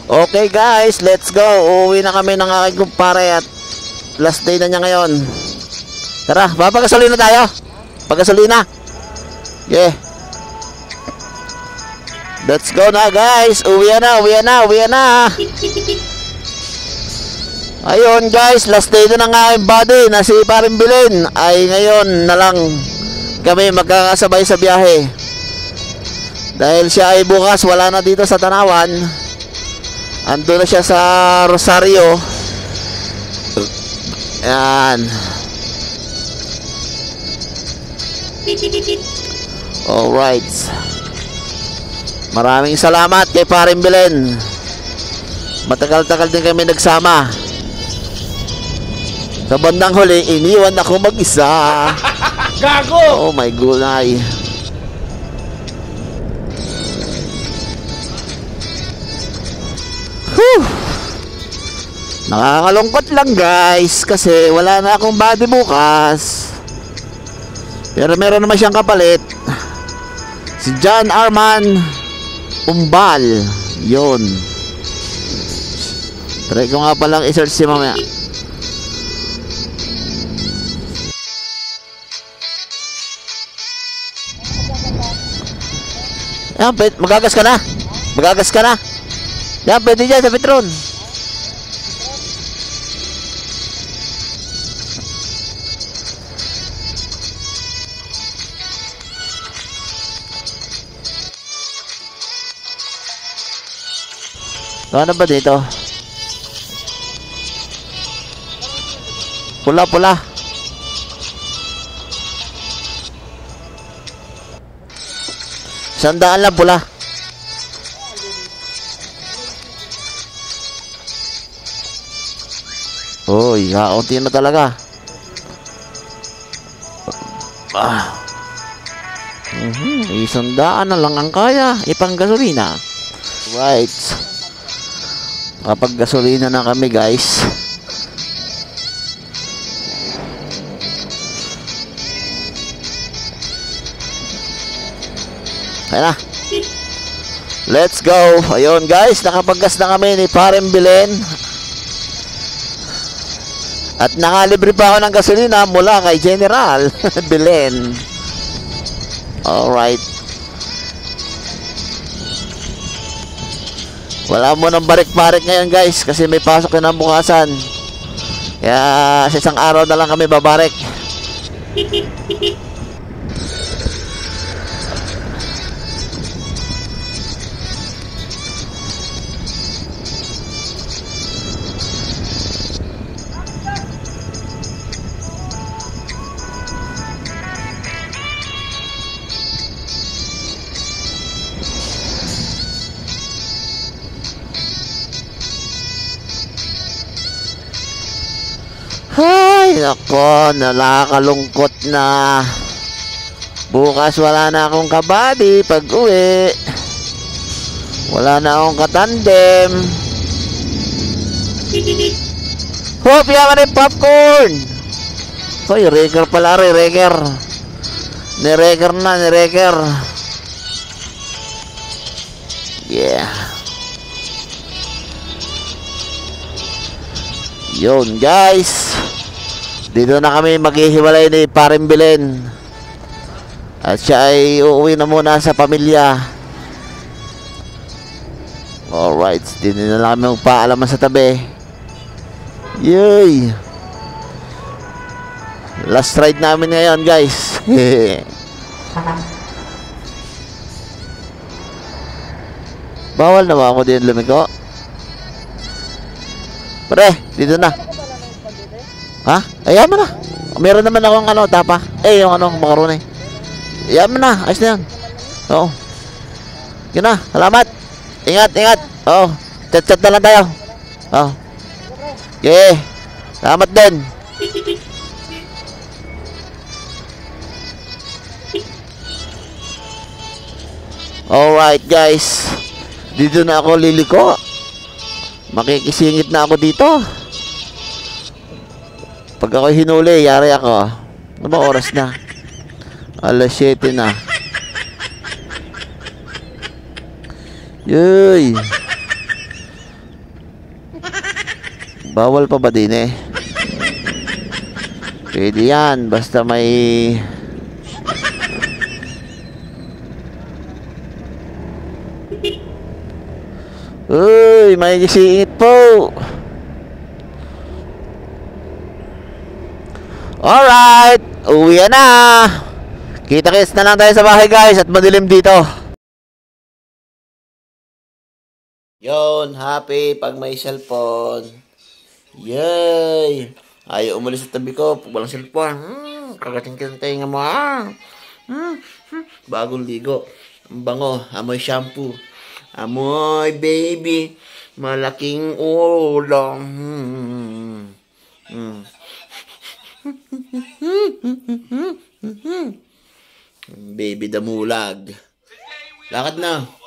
Okay guys, let's go. Uuwi na kami ng aking kumpare at last day na niya ngayon. Tara, papagasolina tayo. Pagasolina. Yeah. Let's go na guys. Uwi na. Ayun guys, last day na ng aking body na si Paring Belen. Ay ngayon na lang kami magkakasabay sa biyahe. Dahil siya ay bukas wala na dito sa Tanawan. Ando na siya sa Rosario. Yan. Alright. Maraming salamat kay Paring Belen. Matagal-tagal din kami nagsama. Sa bandang huli, iniwan ako mag-isa. Gago! Oh my gulay. Nakakalungkot lang guys kasi wala na akong body bukas. Pero meron naman siyang kapalit. Si John Arman Umbal. Yun. Try ko nga palang i-search si mamaya. Yan, magagas ka na. Yan, pwede dyan sa Petron. Ano ba dito? Pula. Sandaan lang pula. Uy, kaunti na talaga. Isandaan na lang ang kaya ipang gasolina. Right. Kapag gasolina na kami guys. Kaya na. Let's go. Ayun guys, nakapaggas na kami ni Paring Belen. At nakalibre pa ako ng gasolina mula kay General Belen. Alright. Wala mo ng barik-barik ngayon guys kasi may pasok na bukasan. Kaya sa isang araw na lang kami babarik. Ay, nako, nakakalungkot na. Bukas wala na akong kabady pag uwi. Wala na akong katandem. Hop, yaman yung popcorn. Hoy, reker pala, reker. Nireker na. Yeah. Yun guys, dito na kami maghihiwalay ni Paring Belen. At siya ay uuwi na muna sa pamilya. Alright, dito na lang kami magpaalaman sa tabi. Yay! Last ride namin ngayon guys. Bawal na ba ako din lumiko? Pre, dito na. Ha? Ayan mo na. Meron naman akong tapa. Yung makaroni. Ayan mo na. Ayos na yan. Oo. Yun na. Salamat. Ingat. Oo. Chat na lang tayo. Oo. Okay. Salamat din. Alright guys. Dito na ako liliko. Makikisingit na ako dito. Pag ako hinuli, yari ako. Ano ba oras na? Alas 7 na. Yay! Bawal pa ba din eh? Pwede yan, basta may... Uy, may gisingit po. Alright, uwi na. Kita-kits na lang tayo sa bahay guys at madilim dito. Yon, happy pag may cellphone. Yay! Ayaw umalis sa tabi ko pag walang cellphone. Kagating-kagating nga mo. Bagong ligo. Ang bango, amoy shampoo. Amoy baby, malaking ulo. Baby damulag. Lakad na.